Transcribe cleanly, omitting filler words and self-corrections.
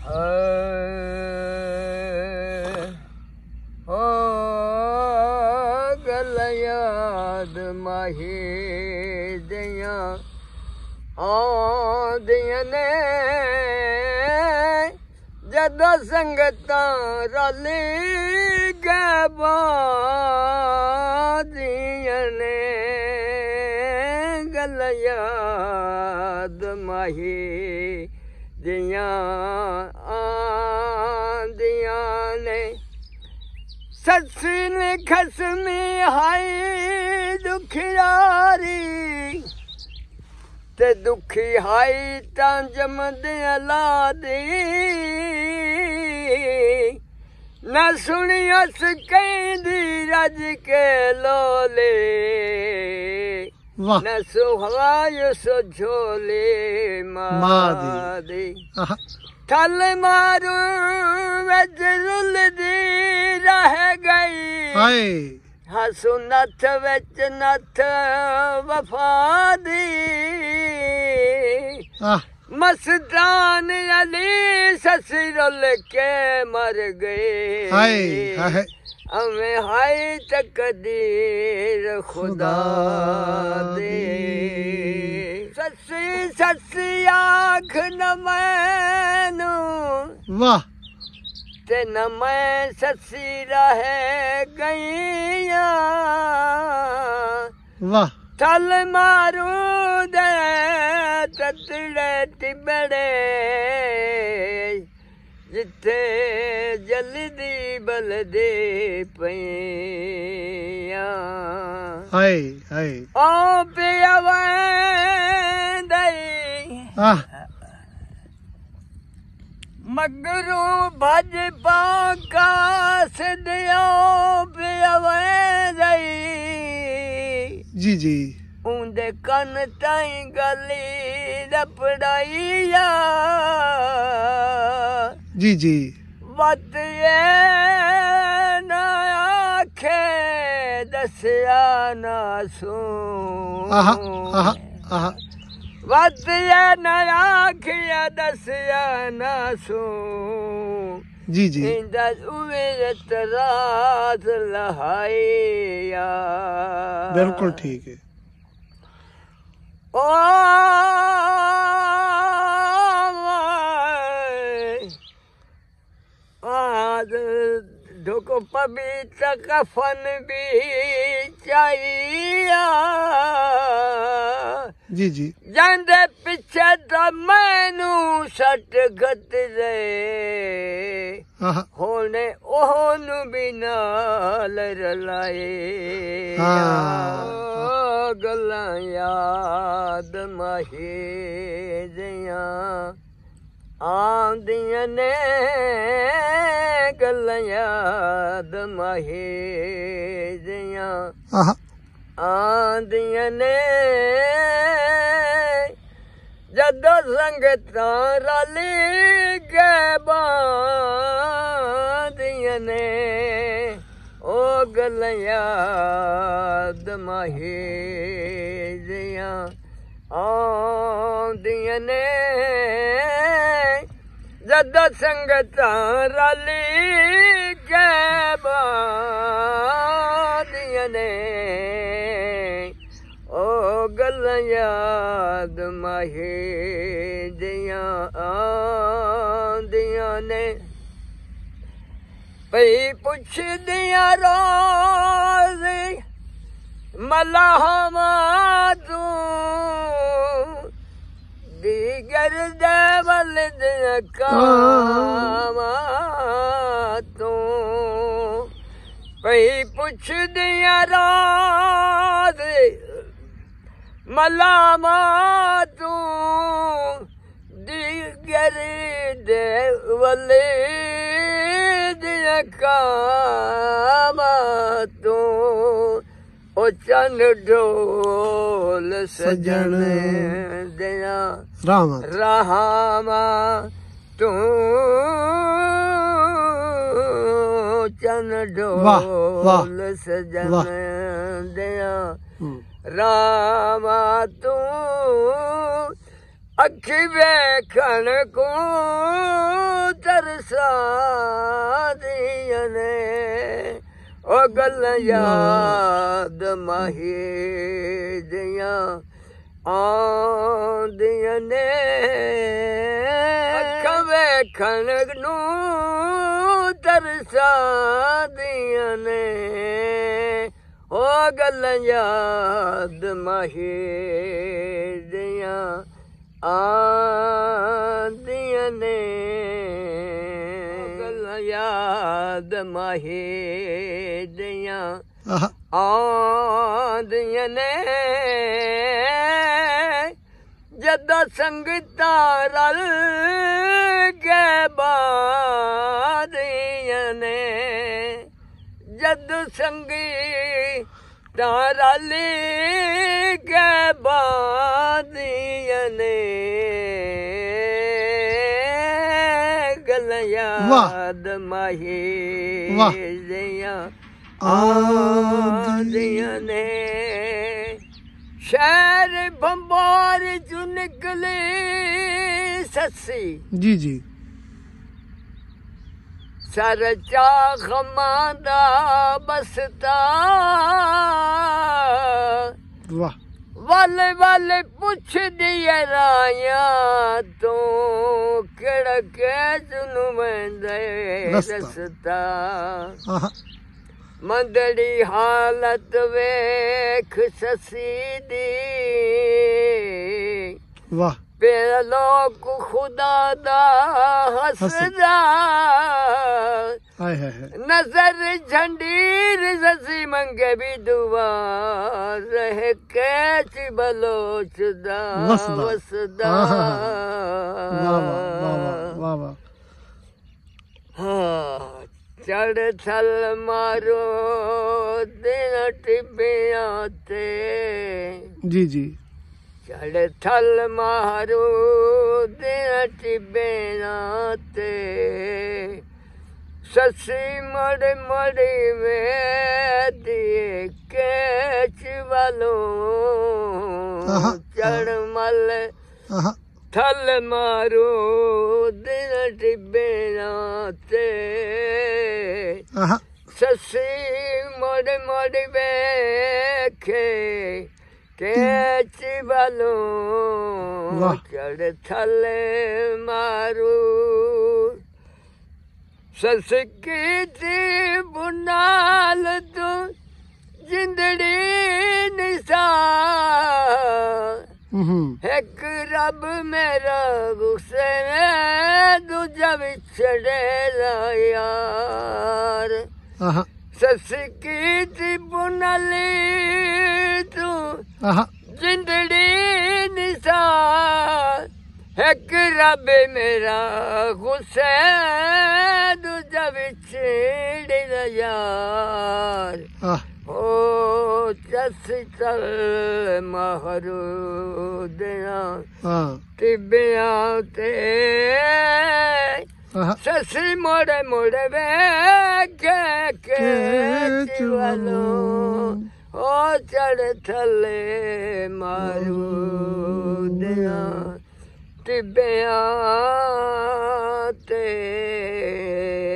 हो गल याद माही दियां आंदियां ने जदों संगतां रली गए बादियां ने गल याद माही दियां आंदियां ने सस्सी ने खसमी हाई दुखियारी ते दुखी हाई तां जमदियां लादी न सुनियस कहंदी रज के लोले न सुहायस झोले मादी थल मारू विच रुलदी रह गई हसू नथ विच नथ वफा दी मस्तान अली ससी रुल के मर गए हमें हाय तकदीर खुदा दे ससी ससी आख न मैनू वाह ते न मैं ससी रह गईया वाह थल मारू दे ततड़े टिबड़े जिथे जल्दी बलदे पिया हाय हाय ओ पिया वंदई मगरू भज पाकास दियो पिया वंदई जी जी उंदे कन ताई गली रपड़ाईया जी जी वत ये न आखे दसिया ना सू वत ये न आखे दसिया ना सू जी जी रात लहाइया बिल्कुल ठीक है ओ ढुको पवित्र कफन भी चाहिए जी जी जांदे पीछे तो मैनू सट गत रे होने ओहनु भी नाल रलाए गल्लां याद माही दियां आंदियां ने गल्लां याद माही दियां आंदियां ने जदों संगतां रली गए बादियां ने ओ गल्लां याद माही दियां आंदियां ने जदों संगतां रली गए बादियां ने ओ गल्लां याद माही दियां आंदियां ने पई पुछदियां रोज़ मलाहमा तू दीगर दे वलद कामा तू पई पुछदियां रोज़ मलामा तू दीगर दे वलद कामा तू ओ चन ढोल सजन दिया रामा तू चन ढोल सजन दिया रामा तू अखी वेखण को ਤਰਸਾਦੀਆਂ ਨੇ ਉਹ ਗੱਲਾਂ ਯਾਦ ਮਾਹੀ ਦੀਆਂ ਆਉਂਦੀਆਂ ਨੇ ਅੱਖਾਂ ਵੇਖਣ ਨੂੰ ਤਰਸਾਦੀਆਂ ਨੇ ਉਹ ਗੱਲਾਂ ਯਾਦ ਮਾਹੀ ਦੀਆਂ ਆਉਂਦੀਆਂ ਨੇ ਗੱਲਾਂ ਯਾਦ ਮਾਹੀ ਦੀਆਂ ਆਉਂਦੀਆਂ ਨੇ ਜਦੋਂ ਸੰਗਤਾਂ ਰਲ ਕੇ ਬਾਦੀਆਂ ਨੇ ਜਦੋਂ ਸੰਗਤਾਂ ਰਲ ਕੇ ਬਾਦੀਆਂ ਨੇ ਗੱਲਾਂ ਯਾਦ ਮਾਹੀ ਦੀਆਂ ਆਉਂਦੀਆਂ ਨੇ ਸ਼ਹਿਰ ਬੰਬਾਰ ਚੋਂ ਨਿਕਲੇ ਸੱਸੀ ਜੀ ਜੀ ਸਰ ਚਾਖਮਾਂ ਦਾ ਬਸਤਾ ਵਾਹ ਵਾਲੇ ਵਾਲੇ ਪੁੱਛਦੀ ਐ ਰਾਇਆ ਤੋਂ ਕਿਹੜਾ ਕੈਸ ਨੂੰ ਵੰਦੇ ਰਸਤਾ ਮੰਦੜੀ ਹਾਲਤ ਵੇਖ ਸੱਸੀ ਦੀ ਵਾਹ ਪੇਰ ਲੋਕ ਖੁਦਾ ਦਾ ਹੱਸਦਾ ਹਾਏ ਹਾਏ ਨਜ਼ਰ ਝੰਡੀਰ ਸੱਸੀ ਮੰਗੇ ਵੀ ਦੁਆ ਰਹਿ ਕੈਚ ਬਲੋਚ ਦਾ ਵਸਦਾ ਵਾਹ ਵਾਹ ਵਾਹ ਹਾਂ ਚੜ ਥਲ ਮਾਰੋ ਦਿਨ ਟਿੱਬਿਆਂ ਤੇ ਜੀ ਜੀ ਚੜ ਥਲ ਮਾਰੋ ਦਿਨ ਟਿੱਬਿਆਂ ਤੇ ਸੱਸੀ ਮੜ ਮੜੀ ਵੇਦੀ ਕੇਚ ਵਾਲੋਂ ਚੜ ਮਲ ਥਲ ਮਾਰੋ ਦਿਨ ਟਿੱਬਿਆਂ ਤੇ ਸੱਸੀ ਮੜ ਮੜ ਵੇਖੇ ਕੇਚ ਵਾਲੋਂ ਚੜ ਥਲ ਮਾਰੂ ਸਸਕੀ ਦੀ ਬੁਨਾਲ ਤੂੰ ਜਿੰਦੜੀ ਨਿਸਾਰ ਇੱਕ ਰੱਬ ਮੇਰਾ ਗੁੱਸੇ ਨੇ ਦੂਜਾ ਵਿਛੜੇ ਦਾ ਯਾਰ ਸਸਕੀ ਦੀ ਬੁਨਾਲੀ ਤੂੰ ਜਿੰਦੜੀ ਨਿਸਾਰ ਇੱਕ ਰੱਬ ਮੇਰਾ ਗੁੱਸੇ ਦੂਜਾ ਵਿਛੜੇ ਦਾ ਯਾਰ ਓ ਚੱਸੀ ਚੱਲ ਮਹਰੂ ਦਿਆਂ ਟਿੱਬਿਆਂ ਤੇ ਸੱਸੀ ਮੋੜੇ ਮੋੜੇ ਵੇਖੇ ਕੇਚ ਵਾਲੋਂ ਓ ਚੜ ਥੱਲੇ ਮਾਰੂ ਦਿਆਂ ਟਿੱਬਿਆਂ ਤੇ